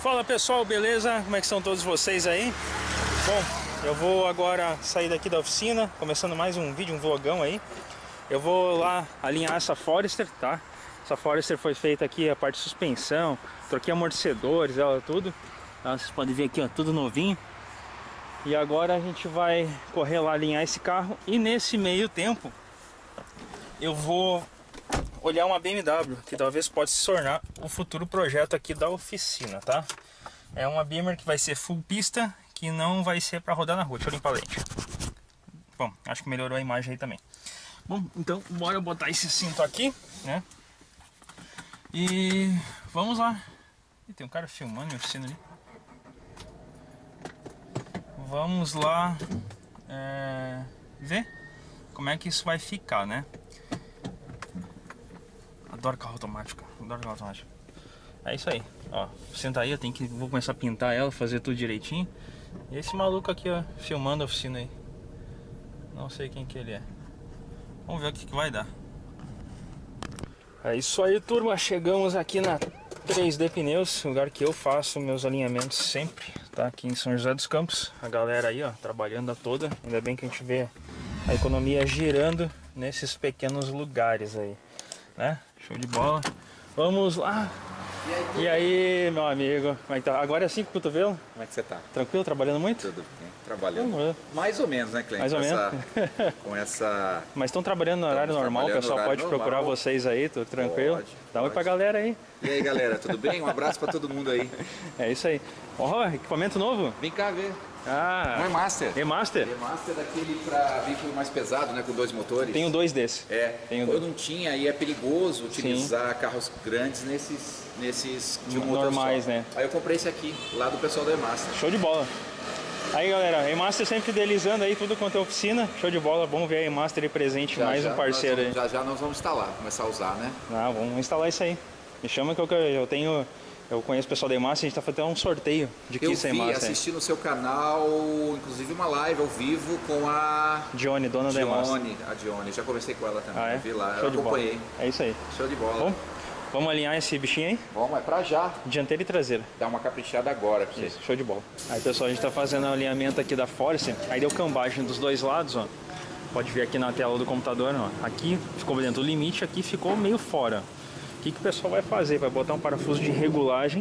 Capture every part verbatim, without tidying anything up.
Fala pessoal, beleza? Como é que estão todos vocês aí? Bom, eu vou agora sair daqui da oficina, começando mais um vídeo, um vlogão aí. Eu vou lá alinhar essa Forester, tá? Essa Forester foi feita aqui, a parte de suspensão, troquei amortecedores, ela tudo. Tá? Vocês podem ver aqui, ó, tudo novinho. E agora a gente vai correr lá alinhar esse carro. E nesse meio tempo, eu vou olhar uma B M W, que talvez pode se tornar o futuro projeto aqui da oficina, tá? É uma Beamer que vai ser full pista, que não vai ser para rodar na rua. Deixa eu limpar a lente. Bom, acho que melhorou a imagem aí também. Bom, então bora botar esse cinto aqui, né? E vamos lá. Ih, tem um cara filmando minha oficina ali. Vamos lá é, ver como é que isso vai ficar, né? Adoro carro automático, adoro carro automático. É isso aí, ó, senta aí, eu tenho que, vou começar a pintar ela, fazer tudo direitinho. E esse maluco aqui, ó, filmando a oficina aí. Não sei quem que ele é. Vamos ver o que que vai dar. É isso aí, turma, chegamos aqui na três D Pneus, lugar que eu faço meus alinhamentos sempre, tá? Aqui em São José dos Campos. A galera aí, ó, trabalhando a toda. Ainda bem que a gente vê a economia girando nesses pequenos lugares aí, né? Show de bola. Vamos lá. E aí, e aí, meu amigo? Como é que tá? Agora é assim com o cotovelo? Como é que você tá? Tranquilo? Trabalhando muito? Tudo bem, trabalhando. Vamos. Mais ou menos, né, cliente? Mais ou com menos. Essa, com essa... Mas estão trabalhando no horário normal, o pessoal pode normal. procurar vocês aí, tudo tranquilo? Pode, Dá um oi pra galera aí. E aí, galera, tudo bem? Um abraço pra todo mundo aí. É isso aí. Ó, oh, equipamento novo? Vem cá ver. Ah, um E-Master. E-Master? E-Master daquele para veículo mais pesado, né, com dois motores. Tenho dois desses. É, Tenho eu dois. não tinha e é perigoso utilizar Sim. carros grandes nesses, nesses de um normais, motor só. né? Aí eu comprei esse aqui, lá do pessoal do E-Master. Show de bola. Aí galera, E-Master sempre fidelizando aí tudo quanto é oficina. Show de bola, vamos ver a E-Master aí presente, já, mais já um parceiro vamos, aí. Já já nós vamos instalar, começar a usar, né? Ah, vamos instalar isso aí. Me chama que eu, eu tenho... Eu conheço o pessoal da E-Master, a gente tá fazendo um sorteio de kits da E-Master. Eu vi, assisti no seu canal, inclusive uma live ao vivo com a... Dione, dona da E-Master. Dione, a Dione, já conversei com ela também, ah, é? eu vi lá, Show eu de acompanhei. Bola. É isso aí. Show de bola. Bom, vamos alinhar esse bichinho aí? Vamos, é pra já. Dianteira e traseira. Dá uma caprichada agora pra vocês. Show de bola. Aí pessoal, a gente tá fazendo o alinhamento aqui da Forester, aí deu cambagem dos dois lados, ó. Pode ver aqui na tela do computador, ó. Aqui ficou dentro do limite, aqui ficou meio fora. O que que o pessoal vai fazer? Vai botar um parafuso de regulagem,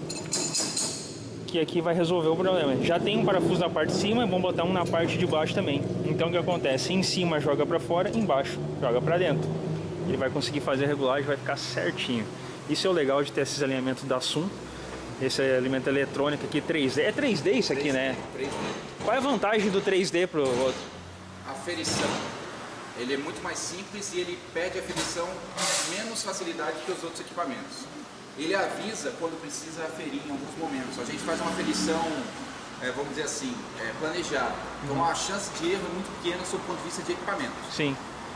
que aqui vai resolver o problema. Já tem um parafuso na parte de cima, vamos botar um na parte de baixo também. Então o que acontece? Em cima joga pra fora, embaixo joga pra dentro. Ele vai conseguir fazer a regulagem, vai ficar certinho. Isso é o legal de ter esses alinhamentos da Sun. Esse alinhamento eletrônico aqui três D. É três D isso aqui, né? três D. Qual é a vantagem do três D pro outro? A aferição. Ele é muito mais simples e ele pede aferição com menos facilidade que os outros equipamentos. Ele avisa quando precisa aferir em alguns momentos. A gente faz uma aferição, é, vamos dizer assim, é, planejada. Então a chance de erro é muito pequena sob o ponto de vista de equipamentos. Sim.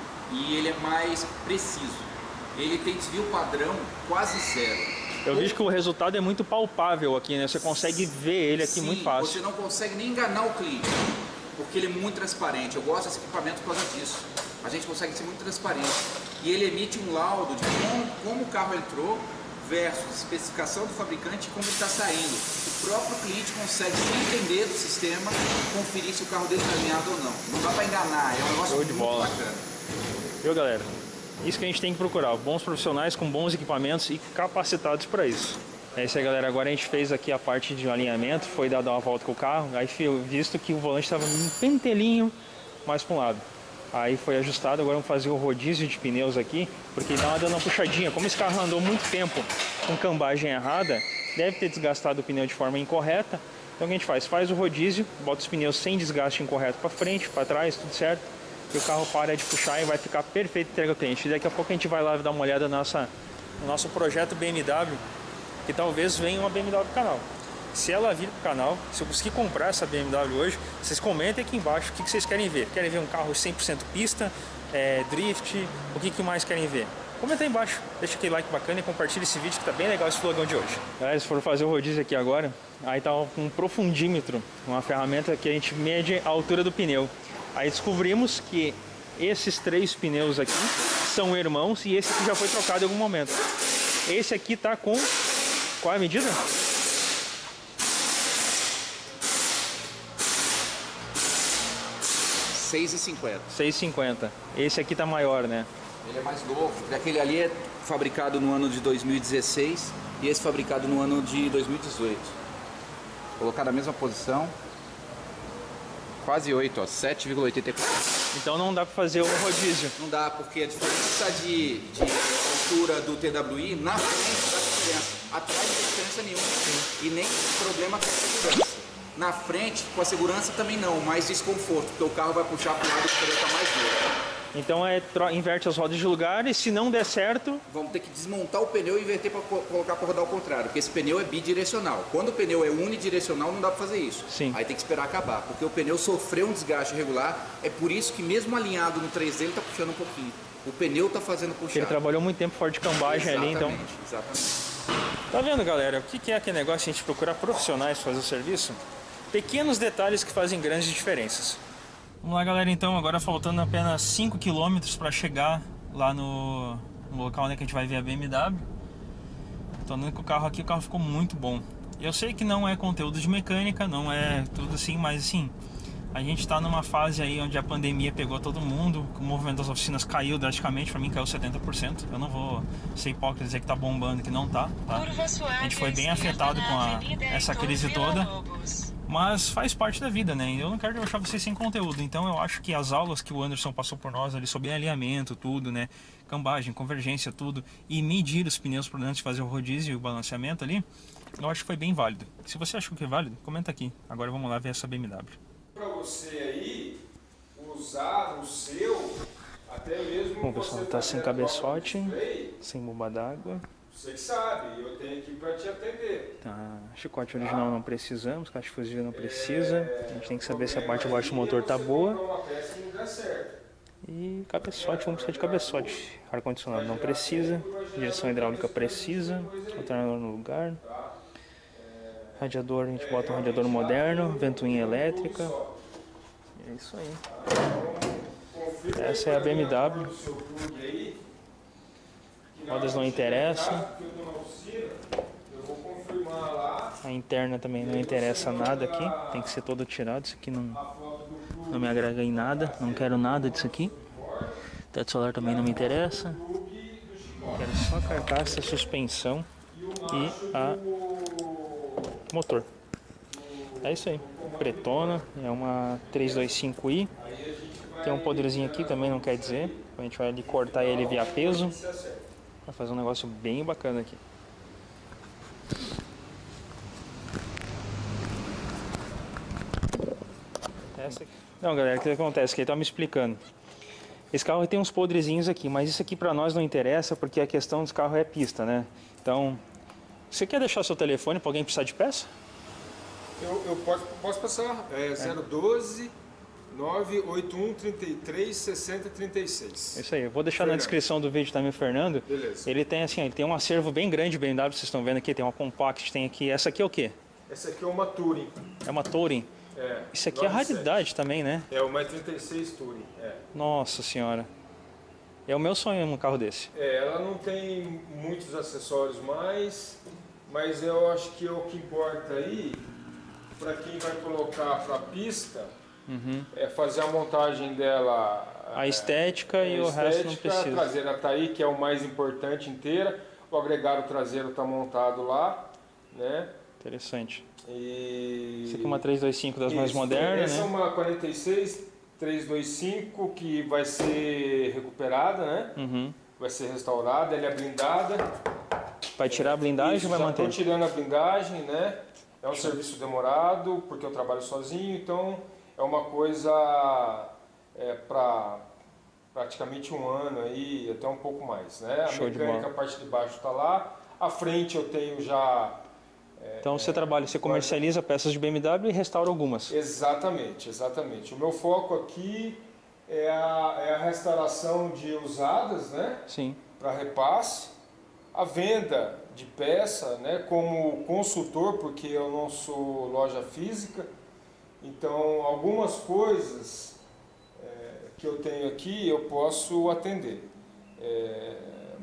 E ele é mais preciso. Ele tem desvio padrão quase zero. Eu vejo que o resultado é muito palpável aqui, né? Você consegue ver ele aqui Sim, muito fácil. Você não consegue nem enganar o cliente, porque ele é muito transparente. Eu gosto desse equipamento por causa disso. A gente consegue ser muito transparente. E ele emite um laudo de como, como o carro entrou versus especificação do fabricante e como ele está saindo. O próprio cliente consegue entender do sistema e conferir se o carro dele está alinhado ou não. Não dá para enganar, é um negócio Show de muito bola. bacana. Viu, galera? Isso que a gente tem que procurar, bons profissionais com bons equipamentos e capacitados para isso. É isso aí, galera. Agora a gente fez aqui a parte de alinhamento, foi dar uma volta com o carro, aí visto que o volante estava um pentelinho mais para um lado. Aí foi ajustado, agora vamos fazer o rodízio de pneus aqui, porque dá uma dando uma puxadinha. Como esse carro andou muito tempo com cambagem errada, deve ter desgastado o pneu de forma incorreta. Então o que a gente faz? Faz o rodízio, bota os pneus sem desgaste incorreto para frente, para trás, tudo certo. E o carro para de puxar e vai ficar perfeito e entrega ao cliente. E daqui a pouco a gente vai lá dar uma olhada na nossa, no nosso projeto B M W, que talvez venha uma B M W pro canal. Se ela vir pro canal, se eu conseguir comprar essa B M W hoje, vocês comentem aqui embaixo o que vocês querem ver. Querem ver um carro cem por cento pista, é, drift, o que, que mais querem ver? Comenta aí embaixo, deixa aquele like bacana e compartilha esse vídeo que tá bem legal esse vlogão de hoje. Galera, se for fazer o rodízio aqui agora, aí tá um profundímetro, uma ferramenta que a gente mede a altura do pneu. Aí descobrimos que esses três pneus aqui são irmãos e esse aqui já foi trocado em algum momento. Esse aqui tá com... Qual é a medida? seis e cinquenta. seis e cinquenta. Esse aqui tá maior, né? Ele é mais novo. Aquele ali é fabricado no ano de dois mil e dezesseis e esse fabricado no ano de dois mil e dezoito. Colocar na mesma posição. Quase oito, ó, sete vírgula oitenta e quatro. Então não dá para fazer o rodízio. Não dá, porque a diferença de, de altura do T W I na frente dá diferença. Atrás não tem diferença nenhuma. Sim. E nem problema com a segurança. Na frente, com a segurança também não, mais desconforto, porque o carro vai puxar para o lado que o pneu está mais duro. Então é inverte as rodas de lugar e se não der certo... Vamos ter que desmontar o pneu e inverter para colocar para rodar ao contrário, porque esse pneu é bidirecional. Quando o pneu é unidirecional não dá para fazer isso. Sim. Aí tem que esperar acabar, porque o pneu sofreu um desgaste regular, é por isso que mesmo alinhado no três D ele está puxando um pouquinho. O pneu está fazendo puxar. Ele trabalhou muito tempo fora de cambagem ali, então... Exatamente. Tá vendo, galera? O que é aquele negócio de a gente procurar profissionais para fazer o serviço? Pequenos detalhes que fazem grandes diferenças. Vamos lá, galera, então, agora faltando apenas cinco quilômetros para chegar lá no, no local onde a gente vai ver a B M W. Tô andando com o carro aqui, o carro ficou muito bom. Eu sei que não é conteúdo de mecânica, não é tudo assim, mas assim, a gente tá numa fase aí onde a pandemia pegou todo mundo, o movimento das oficinas caiu drasticamente, para mim caiu setenta por cento. Eu não vou ser hipócrita e dizer que tá bombando, que não tá, tá? A gente foi bem afetado com a, essa crise toda. Mas faz parte da vida, né? Eu não quero deixar vocês sem conteúdo. Então eu acho que as aulas que o Anderson passou por nós ali sobre alinhamento, tudo, né? Cambagem, convergência, tudo. E medir os pneus por antes de fazer o rodízio e o balanceamento ali. Eu acho que foi bem válido. Se você achou que é válido, comenta aqui. Agora vamos lá ver essa B M W. Para você aí usar o seu, até mesmo... Bom, pessoal, tá sem cabeçote, sem bomba d'água. Você que sabe, eu tenho aqui para te atender. Tá, chicote original não precisamos, caixa de fusível não precisa. A gente tem que saber se a parte de baixo do motor tá boa. E cabeçote, vamos precisar de cabeçote. Ar-condicionado não precisa, direção hidráulica precisa, alternador no lugar. Radiador, a gente bota um radiador moderno, ventoinha elétrica. É isso aí. Essa é a B M W. Rodas não interessam. A interna também não interessa nada aqui. Tem que ser todo tirado. Isso aqui não, não me agrega em nada. Não quero nada disso aqui. Teto solar também não me interessa. Quero só a carcaça, a suspensão e a motor. É isso aí. Pretona. É uma trezentos e vinte e cinco i. Tem um poderzinho aqui também, não quer dizer. A gente vai ali cortar ele via peso. Vai fazer um negócio bem bacana aqui. Essa aqui. Não, galera, o que acontece? Que ele tá me explicando. Esse carro tem uns podrezinhos aqui, mas isso aqui pra nós não interessa porque a questão dos carros é pista, né? Então, você quer deixar seu telefone pra alguém precisar de peça? Eu, eu posso, posso passar. É zero doze, nove oito um, trinta e três, sessenta, trinta e seis. Isso aí, eu vou deixar Fernando. Na descrição do vídeo também o Fernando. Beleza. Ele tem assim, ele tem um acervo bem grande de B M W, vocês estão vendo aqui, tem uma Compact, tem aqui. Essa aqui é o quê? Essa aqui é uma Touring. É uma Touring. É, Isso aqui é raridade também, né? É uma trinta e seis Touring. É. Nossa senhora. É o meu sonho um carro desse. É, ela não tem muitos acessórios mais, mas eu acho que o que importa aí, para quem vai colocar para a pista, uhum. é fazer a montagem dela. A estética é, e a o estética, resto não precisa. A traseira está aí, que é o mais importante inteira. O agregado traseiro está montado lá, né? Interessante. E... Essa aqui é uma trezentos e vinte e cinco das Isso, mais modernas, essa né? é uma quarenta e seis, trezentos e vinte e cinco que vai ser recuperada, né? Uhum. Vai ser restaurada, ela é blindada. Vai tirar a blindagem Isso, ou vai já manter? Estou tirando a blindagem, né? É um serviço demorado, porque eu trabalho sozinho, então é uma coisa é, para praticamente um ano aí, até um pouco mais, né? A Show mecânica, a parte de baixo está lá, a frente eu tenho já... É, então você trabalha, você comercializa peças de B M W e restaura algumas. Exatamente, exatamente. O meu foco aqui é a, é a restauração de usadas, né? Sim. Para repasse, a venda de peça, né? Como consultor, porque eu não sou loja física, então algumas coisas é, que eu tenho aqui eu posso atender. É,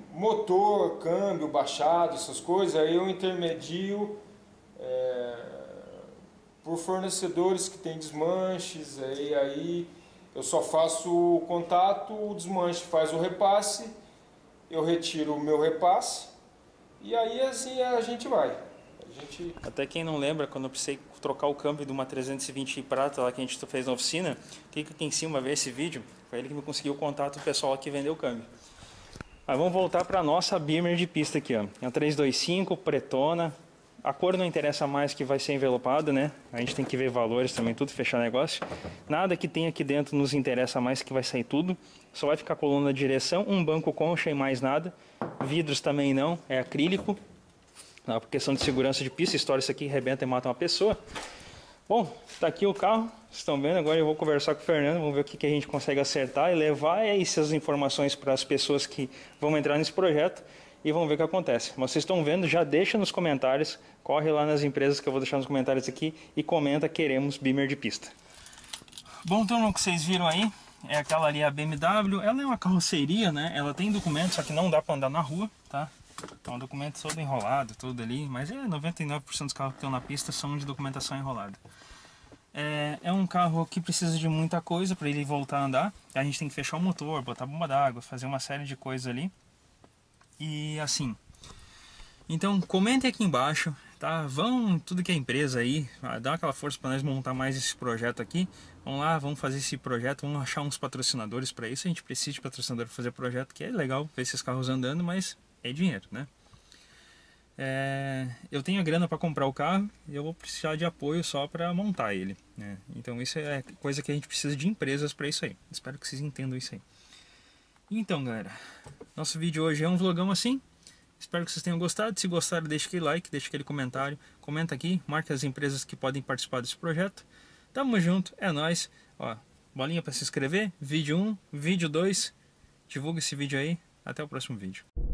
motor, câmbio, baixado, essas coisas, aí eu intermedio é, por fornecedores que têm desmanches, aí, aí Eu só faço o contato, o desmanche faz o repasse, eu retiro o meu repasse e aí assim a gente vai. A gente... Até quem não lembra, quando eu precisei trocar o câmbio de uma trezentos e vinte prata lá que a gente fez na oficina, clica aqui em cima, ver esse vídeo, foi ele que me conseguiu o contato do pessoal que vendeu o câmbio. Mas vamos voltar para a nossa Beamer de pista aqui, ó. É a trezentos e vinte e cinco, pretona. A cor não interessa mais, que vai ser envelopada, né? A gente tem que ver valores também, tudo, fechar negócio. Nada que tem aqui dentro nos interessa mais, que vai sair tudo. Só vai ficar a coluna de direção, um banco concha e mais nada. Vidros também não, é acrílico. Não, por questão de segurança de pista, estoura isso aqui, rebenta e mata uma pessoa. Bom, tá aqui o carro, vocês estão vendo, agora eu vou conversar com o Fernando, vamos ver o que, que a gente consegue acertar e levar essas informações para as pessoas que vão entrar nesse projeto e vamos ver o que acontece. Mas vocês estão vendo, já deixa nos comentários, corre lá nas empresas que eu vou deixar nos comentários aqui e comenta, queremos Beamer de pista. Bom, então o que vocês viram aí é aquela ali, a B M W, ela é uma carroceria, né? Ela tem documentos, só que não dá para andar na rua, tá? Então o documento todo enrolado, tudo ali, mas é noventa e nove por cento dos carros que estão na pista são de documentação enrolada. É, é um carro que precisa de muita coisa para ele voltar a andar. A gente tem que fechar o motor, botar bomba d'água, fazer uma série de coisas ali. E assim, então comentem aqui embaixo, tá? Vão tudo que é empresa aí, dá aquela força para nós montar mais esse projeto aqui. Vamos lá, vamos fazer esse projeto, vamos achar uns patrocinadores para isso. A gente precisa de patrocinador para fazer projeto, que é legal ver esses carros andando, mas é dinheiro, né? É, eu tenho a grana para comprar o carro e eu vou precisar de apoio só para montar ele, né? Então isso é coisa que a gente precisa de empresas para isso aí. Espero que vocês entendam isso aí. Então, galera, nosso vídeo hoje é um vlogão assim. Espero que vocês tenham gostado. Se gostaram, deixa aquele like, deixa aquele comentário, comenta aqui, marca as empresas que podem participar desse projeto. Tamo junto, é nóis. Ó, bolinha para se inscrever, vídeo um, vídeo dois. Divulga esse vídeo aí. Até o próximo vídeo.